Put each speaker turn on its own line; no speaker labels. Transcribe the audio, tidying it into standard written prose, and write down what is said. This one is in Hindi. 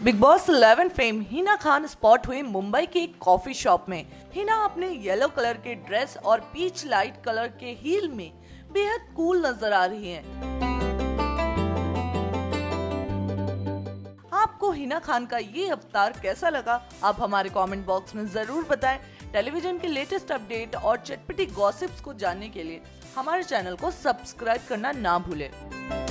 Big Boss 11 fame Hina Khan spot हुई मुंबई के एक कॉफी शॉप में। हिना अपने येलो कलर के ड्रेस और पीच लाइट कलर के हील में बेहद कूल नजर आ रही हैं। आपको हिना खान का ये अवतार कैसा लगा? आप हमारे कमेंट बॉक्स में जरूर बताएं। टेलीविजन के लेटेस्ट अपडेट और चटपटी गॉसिप्स को जानने के लिए हमारे चैनल को सब्सक्राइब करना ना भूलें।